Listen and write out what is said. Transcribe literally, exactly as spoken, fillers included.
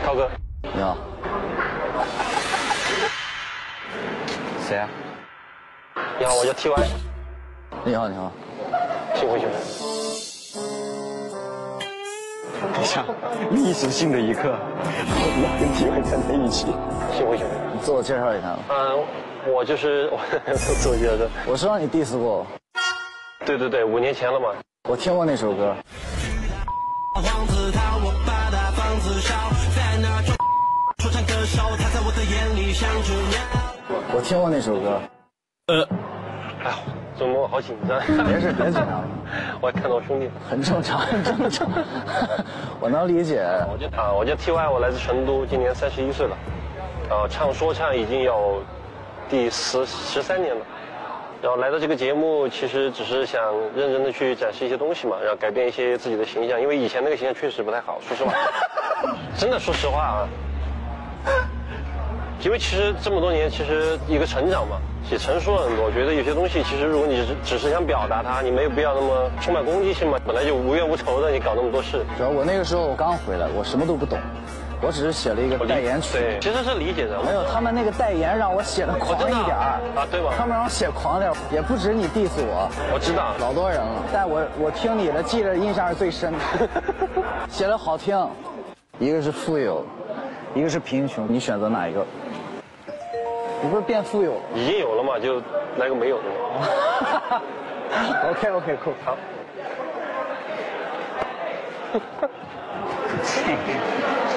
涛哥， 你好。谁啊？ 你好，我叫 T Y。 你好，你好。 幸会幸会。 等一下，历史性的一刻，我要跟 T Y 站在一起。 幸会幸会。 你自我介绍一下吧。 嗯，我就是我自我介绍。 我知道你 diss 过我。 对对对，五年前了嘛。 我听过那首歌。我听过那首歌。呃， 哎呦，怎么好紧张？ 没事，别紧张。 我还看到我兄弟。 很正常，很正常。我能理解。 我叫啊，我叫 T Y， 我来自成都，今年三十一岁了。啊，唱说唱已经有第十十三年了。然后来到这个节目，其实只是想认真的去展示一些东西嘛，然后改变一些自己的形象，因为以前那个形象确实不太好，说实话。真的，说实话啊。因为其实这么多年，其实一个成长嘛，也成熟了很多。我觉得有些东西，其实如果你只只是想表达它，你没有必要那么充满攻击性嘛。本来就无冤无仇的，你搞那么多事。 主要我那个时候我刚回来，我什么都不懂。我只是写了一个代言曲， 对，其实是理解的。 没有，他们那个代言让我写的狂一点儿啊，对吧？ 他们让我写狂点，也不止你 diss 我， 我知道， 老多人了。但我我听你的，记着印象是最深的。写的好听，一个是富有，一个是贫穷，你选择哪一个？你不是变富有了？ 已经有了嘛，就来个没有的嘛。 OK OK cool 好。